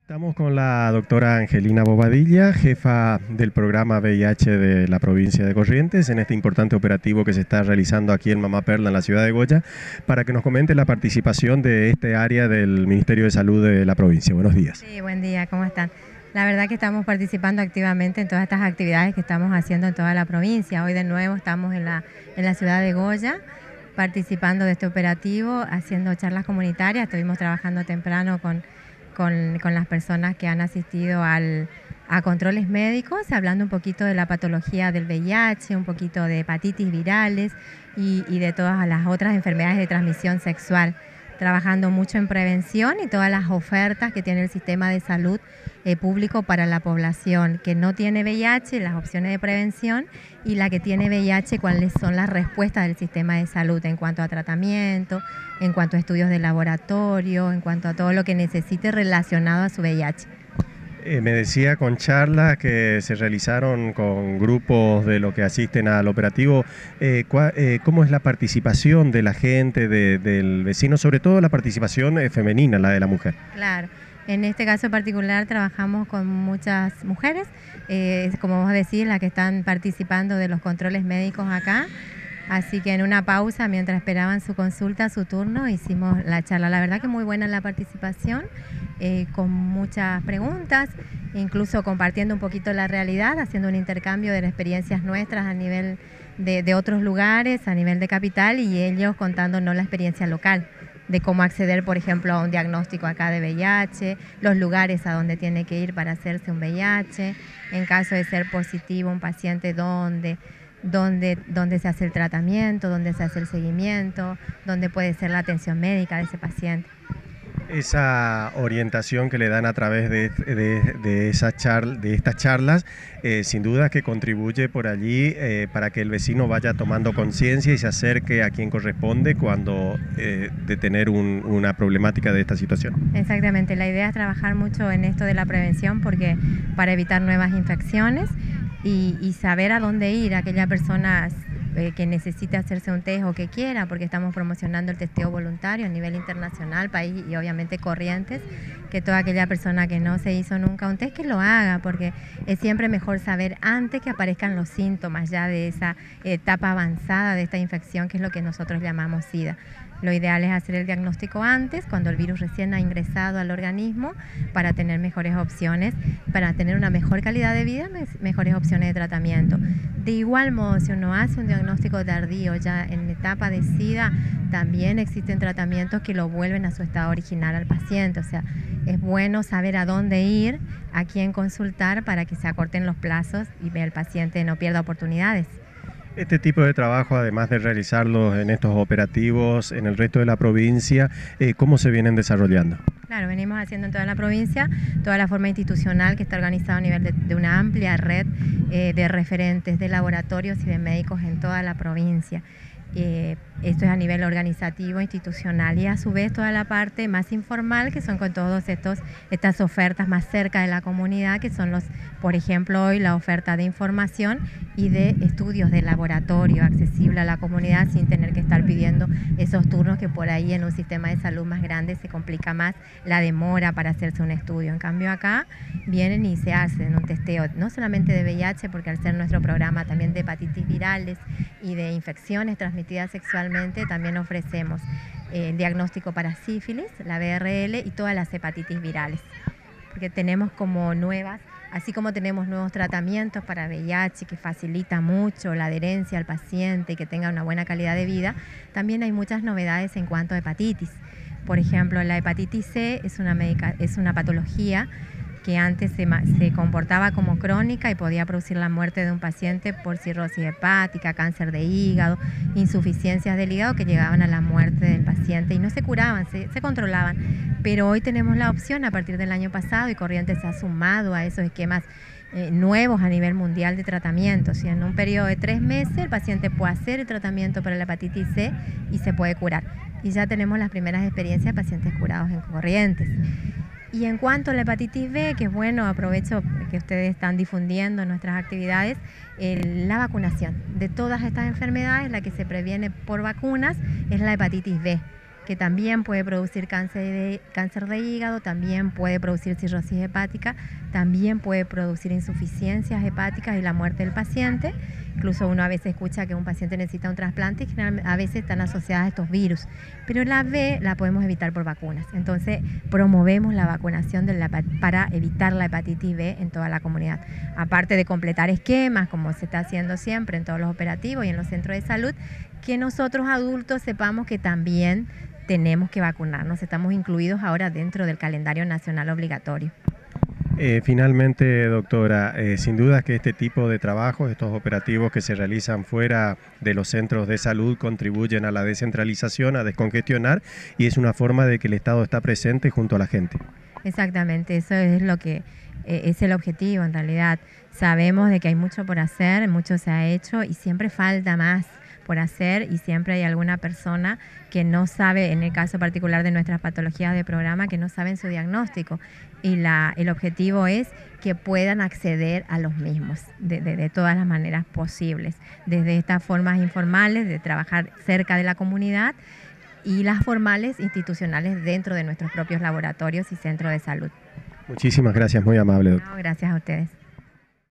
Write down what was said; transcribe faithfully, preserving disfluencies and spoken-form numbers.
Estamos con la doctora Angelina Bobadilla, jefa del programa V I H de la provincia de Corrientes, en este importante operativo que se está realizando aquí en Mamá Perla, en la ciudad de Goya, para que nos comente la participación de este área del Ministerio de Salud de la provincia. Buenos días. Sí, buen día, ¿cómo están? La verdad que estamos participando activamente en todas estas actividades que estamos haciendo en toda la provincia. Hoy de nuevo estamos en la, en la ciudad de Goya, participando de este operativo, haciendo charlas comunitarias. Estuvimos trabajando temprano con Con, con las personas que han asistido al, a controles médicos, hablando un poquito de la patología del V I H, un poquito de hepatitis virales y, y de todas las otras enfermedades de transmisión sexual, trabajando mucho en prevención y todas las ofertas que tiene el sistema de salud eh, público para la población que no tiene V I H, las opciones de prevención, y la que tiene V I H, cuáles son las respuestas del sistema de salud en cuanto a tratamiento, en cuanto a estudios de laboratorio, en cuanto a todo lo que necesite relacionado a su V I H. Eh, me decía con charlas que se realizaron con grupos de los que asisten al operativo, eh, cua, eh, ¿cómo es la participación de la gente, de, del vecino, sobre todo la participación eh, femenina, la de la mujer? Claro, en este caso particular trabajamos con muchas mujeres, eh, como vos decís, las que están participando de los controles médicos acá. Así que en una pausa, mientras esperaban su consulta, su turno, hicimos la charla. La verdad que muy buena la participación, eh, con muchas preguntas, incluso compartiendo un poquito la realidad, haciendo un intercambio de las experiencias nuestras a nivel de, de otros lugares, a nivel de capital, y ellos contándonos la experiencia local, de cómo acceder, por ejemplo, a un diagnóstico acá de V I H, los lugares a donde tiene que ir para hacerse un V I H, en caso de ser positivo un paciente, dónde... Dónde, dónde se hace el tratamiento, dónde se hace el seguimiento, dónde puede ser la atención médica de ese paciente. Esa orientación que le dan a través de, de, de, esa char, de estas charlas, eh, sin duda que contribuye por allí eh, para que el vecino vaya tomando conciencia y se acerque a quien corresponde cuando eh, de tener un, una problemática de esta situación. Exactamente, la idea es trabajar mucho en esto de la prevención, porque para evitar nuevas infecciones y, y saber a dónde ir aquella persona eh, que necesite hacerse un test o que quiera, porque estamos promocionando el testeo voluntario a nivel internacional, país y obviamente Corrientes, que toda aquella persona que no se hizo nunca un test que lo haga, porque es siempre mejor saber antes que aparezcan los síntomas ya de esa etapa avanzada de esta infección, que es lo que nosotros llamamos SIDA. Lo ideal es hacer el diagnóstico antes, cuando el virus recién ha ingresado al organismo, para tener mejores opciones, para tener una mejor calidad de vida, mejores opciones de tratamiento. De igual modo, si uno hace un diagnóstico tardío ya en etapa de SIDA, también existen tratamientos que lo vuelven a su estado original al paciente. O sea, es bueno saber a dónde ir, a quién consultar, para que se acorten los plazos y el paciente no pierda oportunidades. Este tipo de trabajo, además de realizarlos en estos operativos en el resto de la provincia, eh, ¿cómo se vienen desarrollando? Claro, venimos haciendo en toda la provincia, toda la forma institucional que está organizada a nivel de, de una amplia red eh, de referentes de laboratorios y de médicos en toda la provincia. Eh, esto es a nivel organizativo, institucional, y a su vez toda la parte más informal, que son con todos estos estas ofertas más cerca de la comunidad, que son los, por ejemplo, hoy la oferta de información y de estudios de laboratorio accesible a la comunidad sin tener que estar pidiendo esos turnos, que por ahí en un sistema de salud más grande se complica más la demora para hacerse un estudio. En cambio acá vienen y se hacen un testeo, no solamente de V I H, porque al ser nuestro programa también de hepatitis virales y de infecciones transmitidas sexualmente, también ofrecemos eh, el diagnóstico para sífilis, la B R L y todas las hepatitis virales, porque tenemos como nuevas, así como tenemos nuevos tratamientos para V I H que facilita mucho la adherencia al paciente y que tenga una buena calidad de vida, también hay muchas novedades en cuanto a hepatitis. Por ejemplo, la hepatitis C es una, medica, es una patología que antes se, se comportaba como crónica y podía producir la muerte de un paciente por cirrosis hepática, cáncer de hígado, insuficiencias del hígado que llegaban a la muerte del paciente y no se curaban, se, se controlaban. Pero hoy tenemos la opción, a partir del año pasado, y Corrientes se ha sumado a esos esquemas eh, nuevos a nivel mundial de tratamiento. O sea, en un periodo de tres meses el paciente puede hacer el tratamiento para la hepatitis C y se puede curar. Y ya tenemos las primeras experiencias de pacientes curados en Corrientes. Y en cuanto a la hepatitis B, que es bueno, aprovecho que ustedes están difundiendo nuestras actividades, eh, la vacunación de todas estas enfermedades, la que se previene por vacunas es la hepatitis B. que también puede producir cáncer de, cáncer de hígado, también puede producir cirrosis hepática, también puede producir insuficiencias hepáticas y la muerte del paciente. Incluso uno a veces escucha que un paciente necesita un trasplante y generalmente a veces están asociadas a estos virus. Pero la B la podemos evitar por vacunas. Entonces promovemos la vacunación de la, para evitar la hepatitis B en toda la comunidad. Aparte de completar esquemas, como se está haciendo siempre en todos los operativos y en los centros de salud, que nosotros adultos sepamos que también tenemos que vacunarnos. Estamos incluidos ahora dentro del calendario nacional obligatorio. Eh, finalmente, doctora, eh, sin duda que este tipo de trabajos, estos operativos que se realizan fuera de los centros de salud contribuyen a la descentralización, a descongestionar, y es una forma de que el Estado está presente junto a la gente. Exactamente, eso es lo que eh, es el objetivo en realidad. Sabemos de que hay mucho por hacer, mucho se ha hecho y siempre falta más por hacer y siempre hay alguna persona que no sabe, en el caso particular de nuestras patologías de programa, que no saben su diagnóstico y la, el objetivo es que puedan acceder a los mismos de, de, de todas las maneras posibles, desde estas formas informales de trabajar cerca de la comunidad y las formales institucionales dentro de nuestros propios laboratorios y centros de salud. Muchísimas gracias, muy amable, doctor. No, gracias a ustedes.